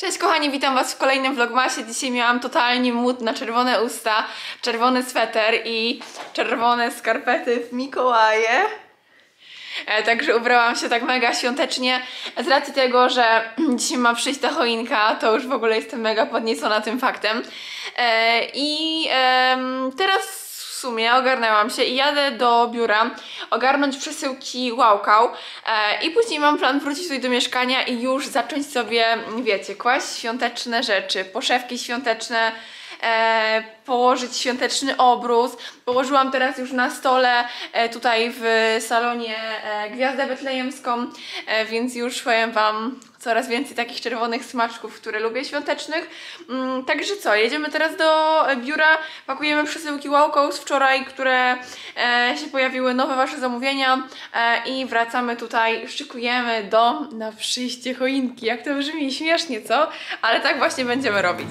Cześć kochani, witam was w kolejnym vlogmasie. Dzisiaj miałam totalnie mood na czerwone usta, czerwony sweter i czerwone skarpety w Mikołaje. Także ubrałam się tak mega świątecznie. Z racji tego, że dzisiaj ma przyjść ta choinka, to już w ogóle jestem mega podniecona tym faktem. Teraz w sumie ogarnęłam się i jadę do biura ogarnąć przesyłki Wow-Cow i później mam plan wrócić tutaj do mieszkania i już zacząć sobie, wiecie, kłaść świąteczne rzeczy, poszewki świąteczne, położyć świąteczny obrus. Położyłam teraz już na stole tutaj w salonie gwiazdę betlejemską, więc już powiem wam coraz więcej takich czerwonych smaczków, które lubię, świątecznych. Także co, jedziemy teraz do biura, pakujemy przesyłki Wow-Cow z wczoraj, które się pojawiły, nowe wasze zamówienia i wracamy tutaj, szykujemy dom na przyjście choinki. Jak to brzmi śmiesznie, co? Ale tak właśnie będziemy robić.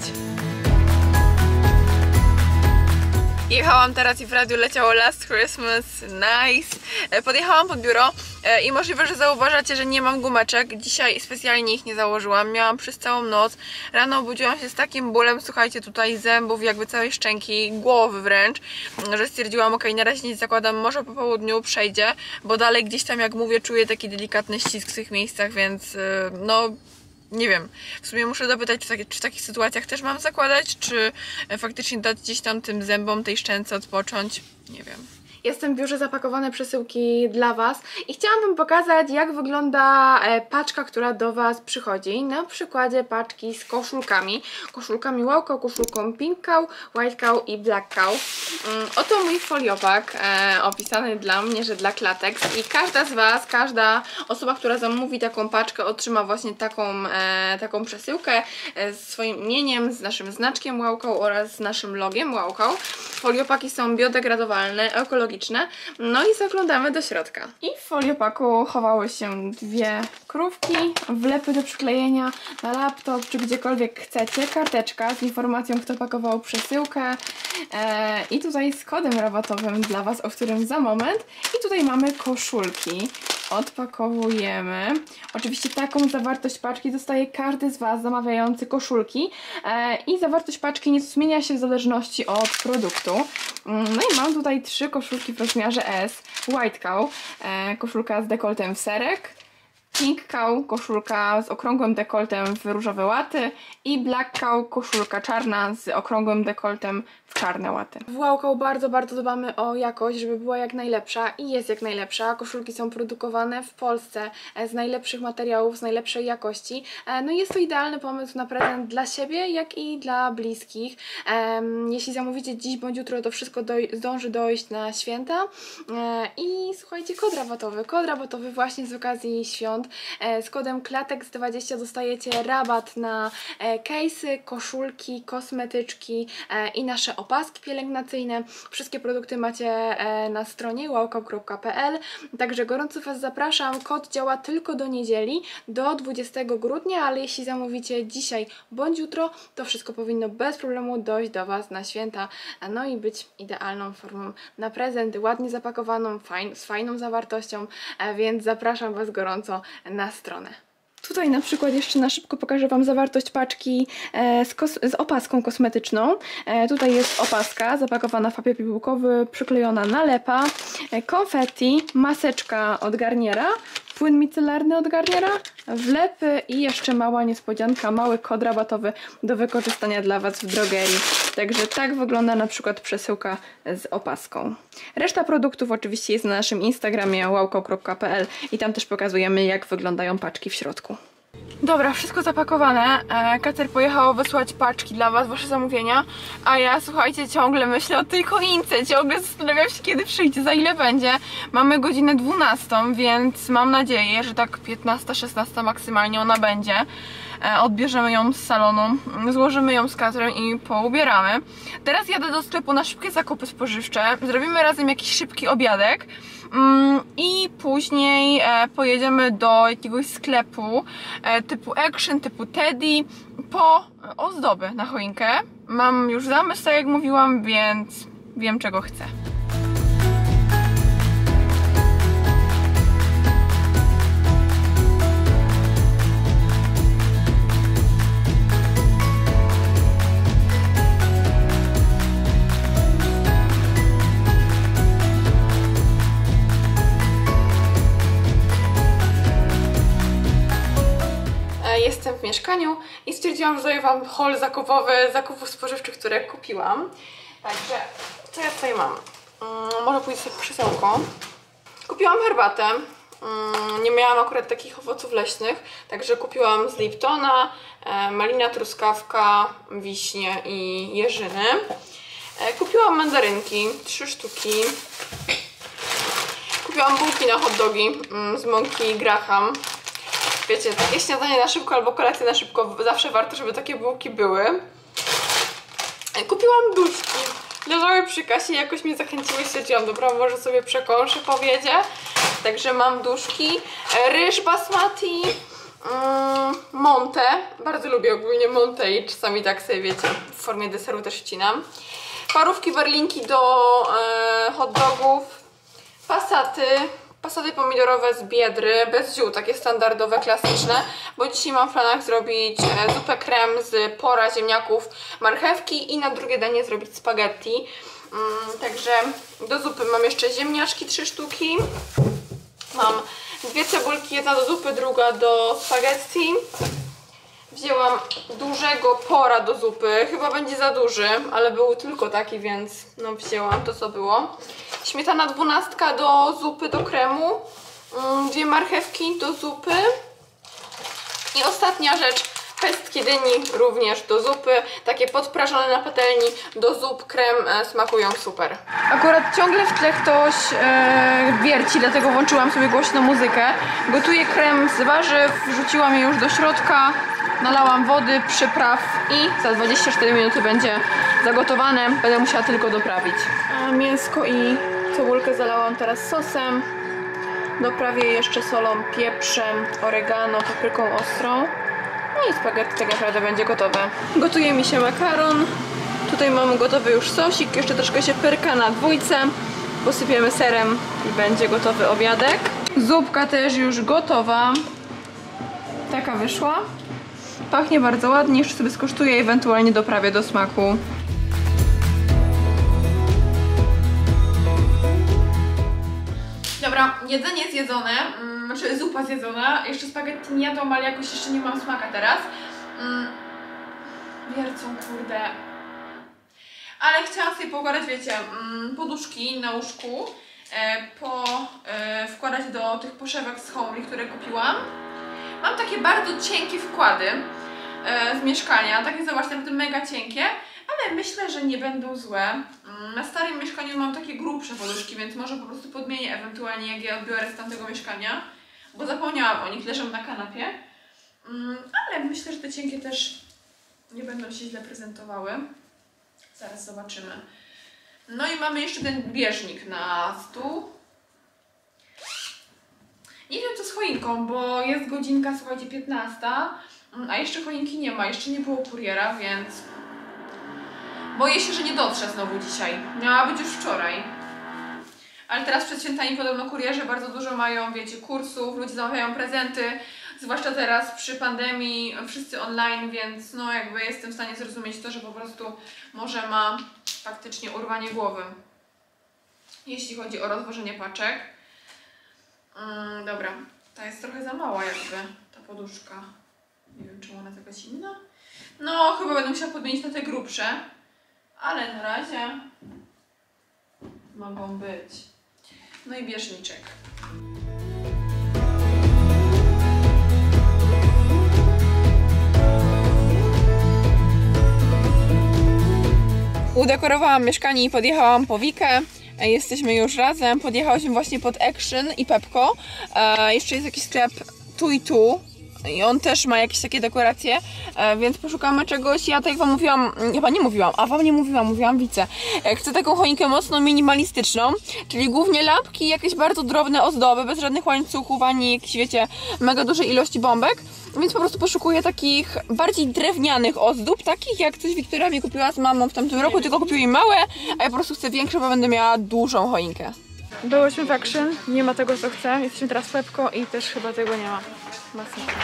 Jechałam teraz i w radiu leciało Last Christmas, nice. Podjechałam pod biuro i możliwe, że zauważacie, że nie mam gumeczek. Dzisiaj specjalnie ich nie założyłam, miałam przez całą noc. Rano obudziłam się z takim bólem, słuchajcie, tutaj zębów, jakby całej szczęki, głowy wręcz, że stwierdziłam, ok, na razie nie zakładam, może po południu przejdzie, bo dalej gdzieś tam, jak mówię, czuję taki delikatny ścisk w tych miejscach, więc no... nie wiem, w sumie muszę dopytać, czy w takich sytuacjach też mam zakładać, czy faktycznie dać gdzieś tam tym zębom, tej szczęce odpocząć, nie wiem. Jestem w biurze, zapakowane przesyłki dla was i chciałam wam pokazać, jak wygląda paczka, która do was przychodzi. Na przykładzie paczki z koszulkami. Koszulkami Wow-Cow, koszulką Pink Cow, White Cow i Black Cow. Oto mój foliopak opisany dla mnie, że dla klatek. I każda z was, każda osoba, która zamówi taką paczkę, otrzyma właśnie taką przesyłkę z swoim imieniem, z naszym znaczkiem Wow-Cow oraz z naszym logiem Wow-Cow. Foliopaki są biodegradowalne, ekologiczne. No i zaglądamy do środka. I w foliopaku chowały się dwie krówki, wlepy do przyklejenia na laptop, czy gdziekolwiek chcecie, karteczka z informacją, kto pakował przesyłkę i tutaj z kodem rabatowym dla was, o którym za moment. I tutaj mamy koszulki. Odpakowujemy. Oczywiście taką zawartość paczki dostaje każdy z was zamawiający koszulki i zawartość paczki nie zmienia się w zależności od produktu. No i mam tutaj 3 koszulki w rozmiarze S. White Cow, koszulka z dekoltem w serek, Pink Cow, koszulka z okrągłym dekoltem w różowe łaty i Black Cow, koszulka czarna z okrągłym dekoltem w czarne łaty. W Wow-Cow bardzo dbamy o jakość, żeby była jak najlepsza i jest jak najlepsza. Koszulki są produkowane w Polsce z najlepszych materiałów, z najlepszej jakości. No i jest to idealny pomysł na prezent dla siebie, jak i dla bliskich. Jeśli zamówicie dziś bądź jutro, to wszystko zdąży dojść na święta. I słuchajcie, kod rabatowy właśnie z okazji świąt. Z kodem KLATEX20 dostajecie rabat na case'y, koszulki, kosmetyczki i nasze opaski pielęgnacyjne. Wszystkie produkty macie na stronie wowcow.pl, także gorąco was zapraszam. Kod działa tylko do niedzieli, do 20 grudnia, ale jeśli zamówicie dzisiaj bądź jutro, to wszystko powinno bez problemu dojść do was na święta, no i być idealną formą na prezent, ładnie zapakowaną, z fajną zawartością, więc zapraszam was gorąco na stronę. Tutaj na przykład jeszcze na szybko pokażę wam zawartość paczki z opaską kosmetyczną. Tutaj jest opaska zapakowana w papier pigułkowy, przyklejona nalepa, konfetti, maseczka od Garniera, płyn micelarny od Garniera, wlepy i jeszcze mała niespodzianka, mały kod rabatowy do wykorzystania dla was w drogerii. Także tak wygląda na przykład przesyłka z opaską. Reszta produktów oczywiście jest na naszym Instagramie wowcow.pl i tam też pokazujemy, jak wyglądają paczki w środku. Dobra, wszystko zapakowane. Kacer pojechał wysłać paczki dla was, wasze zamówienia, a ja, słuchajcie, ciągle myślę o tej choince, ciągle zastanawiam się, kiedy przyjdzie, za ile będzie. Mamy godzinę 12, więc mam nadzieję, że tak 15-16 maksymalnie ona będzie. Odbierzemy ją z salonu, złożymy ją z Kacrem i poubieramy. Teraz jadę do sklepu na szybkie zakupy spożywcze, zrobimy razem jakiś szybki obiadek i później pojedziemy do jakiegoś sklepu typu Action, typu Teddy po ozdoby na choinkę. Mam już zamysł, tak jak mówiłam, więc wiem, czego chcę. mieszkaniu i stwierdziłam, że zrobię wam haul zakupowy zakupów spożywczych, które kupiłam. Także, co ja tutaj mam? Może pójść sobie krzesełko. Kupiłam herbatę. Nie miałam akurat takich owoców leśnych, także kupiłam z Liptona, malina, truskawka, wiśnie i jeżyny. Kupiłam mandarynki, 3 sztuki. Kupiłam bułki na hot dogi z mąki Graham. Wiecie, takie śniadanie na szybko albo kolację na szybko, zawsze warto, żeby takie bułki były. Kupiłam duszki. Leżały przy kasie i jakoś mnie zachęciły, stwierdziłam, dobra, może sobie przekąszę po obiedzie. Także mam duszki, ryż basmati, Monte. Bardzo lubię ogólnie Monte i czasami tak sobie, wiecie, w formie deseru też wcinam. Parówki berlinki do hot dogów, pasaty pomidorowe z Biedry, bez ziół, takie standardowe, klasyczne, bo dzisiaj mam w planach zrobić zupę krem z pora, ziemniaków, marchewki i na drugie danie zrobić spaghetti. Także do zupy mam jeszcze ziemniaczki 3 sztuki, mam 2 cebulki, jedna do zupy, druga do spaghetti. Wzięłam dużego pora do zupy, chyba będzie za duży, ale był tylko taki, więc no wzięłam to, co było. Śmietana 12 do zupy, do kremu, 2 marchewki do zupy i ostatnia rzecz, pestki dyni również do zupy, takie podprażone na patelni do zup, krem, smakują super. Akurat ciągle w tle ktoś wierci, dlatego włączyłam sobie głośną muzykę. Gotuję krem z warzyw, wrzuciłam je już do środka, nalałam wody, przypraw i za 24 minuty będzie zagotowane. Będę musiała tylko doprawić. Mięsko i cebulkę zalałam teraz sosem. Doprawię jeszcze solą, pieprzem, oregano, papryką ostrą. No i spaghetti tak naprawdę będzie gotowe. Gotuje mi się makaron. Tutaj mamy gotowy już sosik. Jeszcze troszkę się pyrka na dwójce. Posypiemy serem i będzie gotowy obiadek. Zupka też już gotowa. Taka wyszła. Pachnie bardzo ładnie. Jeszcze sobie skosztuję i ewentualnie doprawię do smaku. Dobra, jedzenie zjedzone, znaczy zupa zjedzona, jeszcze spaghetti nie jadłam, ale jakoś jeszcze nie mam smaka teraz. Wiercą, kurde. Ale chciałam sobie poukładać, wiecie, poduszki na łóżku, wkładać do tych poszewek z Homely, które kupiłam. Mam takie bardzo cienkie wkłady z mieszkania, takie zobaczcie, naprawdę mega cienkie. Ale myślę, że nie będą złe. Na starym mieszkaniu mam takie grubsze poduszki, więc może po prostu podmienię ewentualnie, jak je odbiorę z tamtego mieszkania. Bo zapomniałam o nich, leżą na kanapie. Ale myślę, że te cienkie też nie będą się źle prezentowały. Zaraz zobaczymy. No i mamy jeszcze ten bieżnik na stół. Nie wiem co z choinką, bo jest godzinka, słuchajcie, 15. A jeszcze choinki nie ma, jeszcze nie było kuriera, więc... Boję się, że nie dotrze znowu dzisiaj. Miała być już wczoraj. Ale teraz przed świętami podobno kurierzy bardzo dużo mają, wiecie, kursów, ludzie zamawiają prezenty. Zwłaszcza teraz przy pandemii, wszyscy online, więc no jakby jestem w stanie zrozumieć to, że po prostu może ma faktycznie urwanie głowy. Jeśli chodzi o rozwożenie paczek. Dobra, ta jest trochę za mała jakby, ta poduszka. Nie wiem, czy ona jest jakaś inna. No, chyba będę musiała podmienić na te grubsze. Ale na razie mogą być. No i bieżniczek. Udekorowałam mieszkanie i podjechałam po Wikę. Jesteśmy już razem. Podjechałyśmy właśnie pod Action i Pepco. Jeszcze jest jakiś sklep Tu i Tu. I on też ma jakieś takie dekoracje, więc poszukamy czegoś. Ja tak jak wam mówiłam, chyba nie mówiłam, a wam nie mówiłam, mówiłam Wice. Chcę taką choinkę mocno minimalistyczną, czyli głównie lampki, jakieś bardzo drobne ozdoby, bez żadnych łańcuchów, ani jakieś, wiecie, mega dużej ilości bombek. Więc po prostu poszukuję takich bardziej drewnianych ozdób, takich jak coś Wiktoria mi kupiła z mamą w tamtym roku, tylko kupiły im małe, a ja po prostu chcę większe, bo będę miała dużą choinkę. Byłyśmy w Action, nie ma tego co chcę, jesteśmy teraz w Pepco i też chyba tego nie ma. Masakra.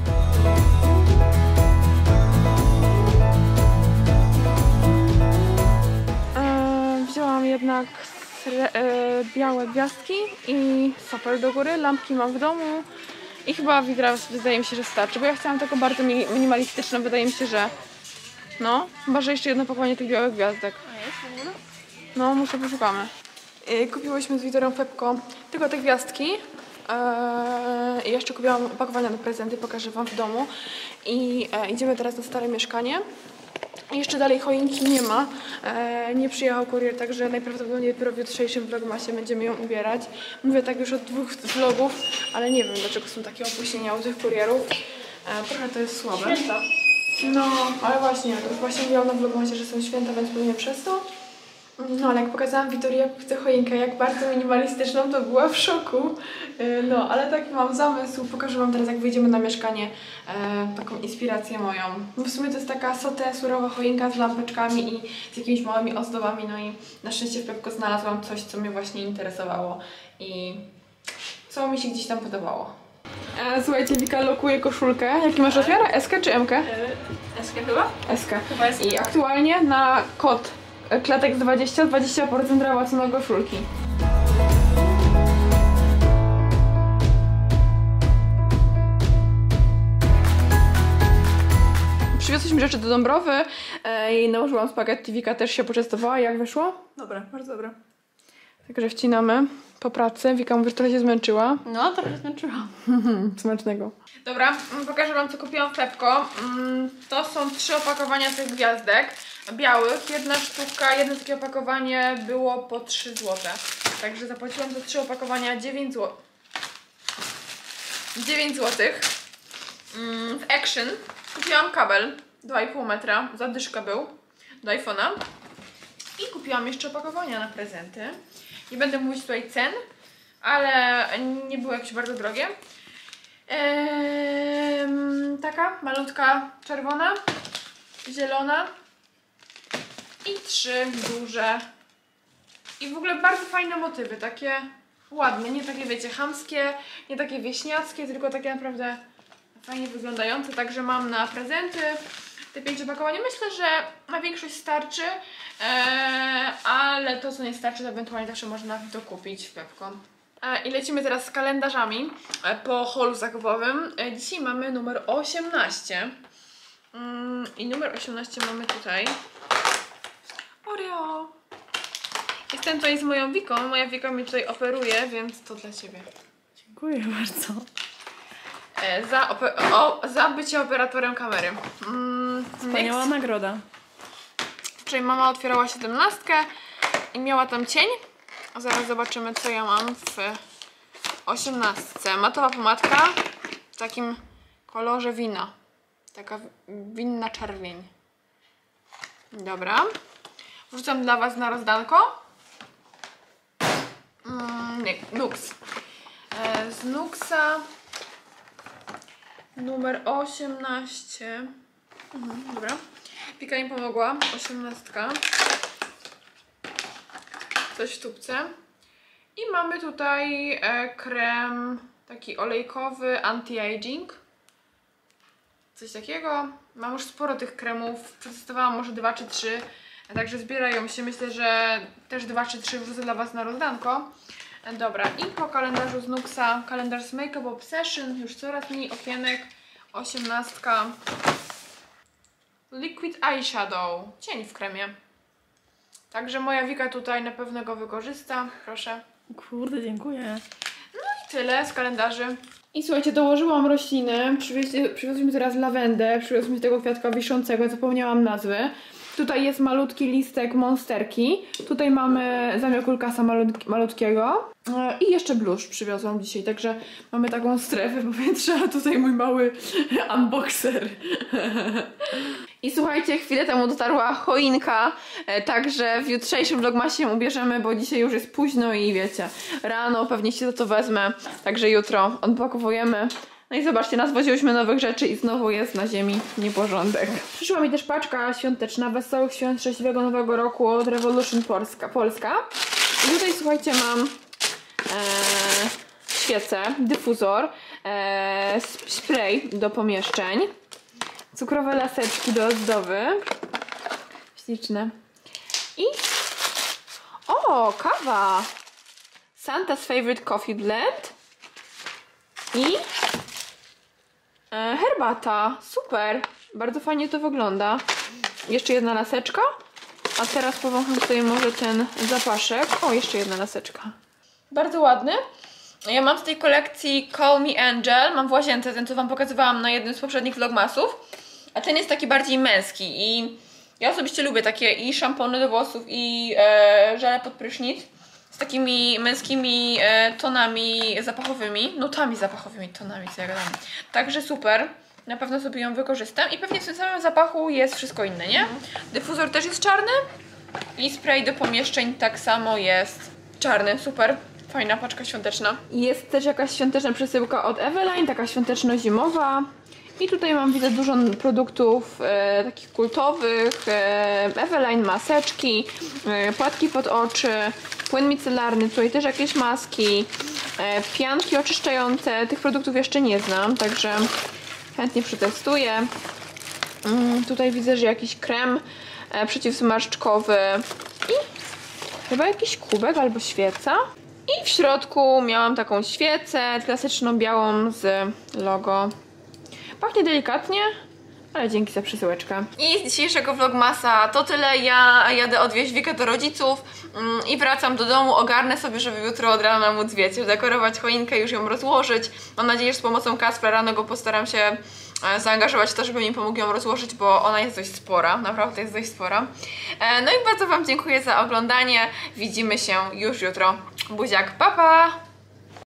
Wzięłam jednak białe gwiazdki i sopel do góry, lampki mam w domu I chyba widra wydaje mi się, że starczy, bo ja chciałam taką bardzo minimalistyczną, wydaje mi się, że no, chyba, że jeszcze jedno pakowanie tych białych gwiazdek. A jest w ogóle? No, muszę poszukamy. Kupiłyśmy z Wiktorią Pepko tylko te gwiazdki. I jeszcze kupiłam opakowania na prezenty, pokażę wam w domu. I idziemy teraz na stare mieszkanie. I jeszcze dalej choinki nie ma. Nie przyjechał kurier, także najprawdopodobniej dopiero w jutrzejszym vlogmasie będziemy ją ubierać. Mówię tak już od 2 vlogów, ale nie wiem, dlaczego są takie opóźnienia u tych kurierów. Trochę to jest słabe. Święta. No, ale właśnie mówiłam na vlogmasie, że są święta, więc pewnie przez to. No, ale jak pokazałam Wiktorii, jak chcę choinkę, jak bardzo minimalistyczną, to była w szoku. No, ale taki mam zamysł. Pokażę wam teraz, jak wyjdziemy na mieszkanie, taką inspirację moją. Bo w sumie to jest taka sauté, surowa choinka z lampeczkami i z jakimiś małymi ozdobami. No i na szczęście w Pepko znalazłam coś, co mnie właśnie interesowało i co mi się gdzieś tam podobało. Słuchajcie, Wika lokuje koszulkę. Jaki masz rozmiar? S-kę czy M-kę? S-kę chyba? S-kę. Chyba S-kę. I aktualnie na kod klatek 20% rabatu na koszulki. Przywiozłyśmy rzeczy do Dąbrowy i nałożyłam spaghetti. Wika też się poczęstowała. Jak wyszło? Dobra, bardzo dobra. Także wcinamy po pracy. Wika mówi, że trochę się zmęczyła. No, trochę zmęczyłam. Smacznego. Dobra, pokażę wam, co kupiłam w Pepko. To są 3 opakowania tych gwiazdek białych. Jedna sztuka, jedno takie opakowanie było po 3 zł. Także zapłaciłam za 3 opakowania 9 zł. 9 zł. W Action kupiłam kabel 2,5 metra, zadyszka był, do iPhone'a. I kupiłam jeszcze opakowania na prezenty. Nie będę mówić tutaj cen, ale nie były jakieś bardzo drogie. Taka malutka czerwona, zielona i 3 duże. I w ogóle bardzo fajne motywy, takie ładne, nie takie wiecie chamskie, nie takie wieśniackie, tylko takie naprawdę fajnie wyglądające. Także mam na prezenty te 5 opakowań. Myślę, że na większość starczy, ale to co nie starczy, to ewentualnie zawsze można dokupić w Pepko. I lecimy teraz z kalendarzami po haulu zakupowym. Dzisiaj mamy numer 18. I numer 18 mamy tutaj Oreo. Jestem tutaj z moją Wiką. Moja Wika mnie tutaj operuje, więc to dla ciebie. Dziękuję bardzo. Za bycie operatorem kamery. Wspaniała nagroda. Wczoraj mama otwierała 17 i miała tam cień. A zaraz zobaczymy, co ja mam w 18. Matowa pomadka w takim kolorze wina. Taka winna czerwień. Dobra. Wrzucam dla was na rozdanko. Nie, Nux. Z Nuxa numer 18. Dobra. Wika mi pomogła. 18. Coś w tubce. I mamy tutaj krem taki olejkowy, anti-aging. Coś takiego. Mam już sporo tych kremów. Przetestowałam może 2 czy 3. Także zbierają się. Myślę, że też 2 czy 3 wrzucę dla was na rozdanko. Dobra, i po kalendarzu z Nuxa, kalendarz z Makeup Obsession, już coraz mniej okienek, 18. Liquid Eyeshadow, cień w kremie. Także moja Wika tutaj na pewno go wykorzysta, proszę. Kurde, dziękuję. No i tyle z kalendarzy. I słuchajcie, dołożyłam rośliny, przywiozliśmy teraz lawendę, przywiozliśmy tego kwiatka wiszącego, zapomniałam nazwy. Tutaj jest malutki listek monsterki. Tutaj mamy zamiokulkasa malutkiego. I jeszcze bluszcz przywiozłam dzisiaj, także mamy taką strefę powietrza, a tutaj mój mały unboxer. I słuchajcie, chwilę temu dotarła choinka, także w jutrzejszym vlogmasie ją ubierzemy, bo dzisiaj już jest późno i wiecie, rano pewnie się za to wezmę, także jutro odpakowujemy. No i zobaczcie, nazwoziłyśmy nowych rzeczy i znowu jest na ziemi nieporządek. Przyszła mi też paczka świąteczna, Wesołych Świąt, Szczęśliwego Nowego Roku od Revolution Polska. I tutaj słuchajcie, mam świecę, dyfuzor, spray do pomieszczeń, cukrowe laseczki do ozdoby, śliczne. I kawa! Santa's Favorite Coffee Blend i Herbata, super, bardzo fajnie to wygląda. Jeszcze jedna laseczka, a teraz powącham sobie może ten zapaszek. O, jeszcze jedna laseczka. Bardzo ładny. Ja mam z tej kolekcji Call Me Angel, mam w łazience, ten co wam pokazywałam na jednym z poprzednich vlogmasów. A ten jest taki bardziej męski i ja osobiście lubię takie i szampony do włosów i żele pod prysznic z takimi męskimi tonami zapachowymi, nutami zapachowymi, tonami, co ja gadam. Także super, na pewno sobie ją wykorzystam i pewnie w tym samym zapachu jest wszystko inne, nie? Dyfuzor też jest czarny i spray do pomieszczeń tak samo jest czarny, super. Fajna paczka świąteczna. Jest też jakaś świąteczna przesyłka od Eveline, taka świąteczno-zimowa. I tutaj mam, widzę, dużo produktów takich kultowych. Eveline, maseczki, płatki pod oczy, płyn micelarny, tutaj też jakieś maski, pianki oczyszczające. Tych produktów jeszcze nie znam, także chętnie przetestuję. Tutaj widzę, że jakiś krem przeciwzmarszczkowy i chyba jakiś kubek albo świeca. I w środku miałam taką świecę klasyczną białą z logo. Pachnie delikatnie, ale dzięki za przesyłeczkę. I z dzisiejszego vlogmasa to tyle. Ja jadę odwieźć Wikę do rodziców i wracam do domu. Ogarnę sobie, żeby jutro od rana móc, wiecie, dekorować choinkę, już ją rozłożyć. Mam nadzieję, że z pomocą Kacpra rano go postaram się zaangażować w to, żeby mi pomógł ją rozłożyć, bo ona jest dość spora, naprawdę jest dość spora. No i bardzo wam dziękuję za oglądanie. Widzimy się już jutro. Buziak, pa pa!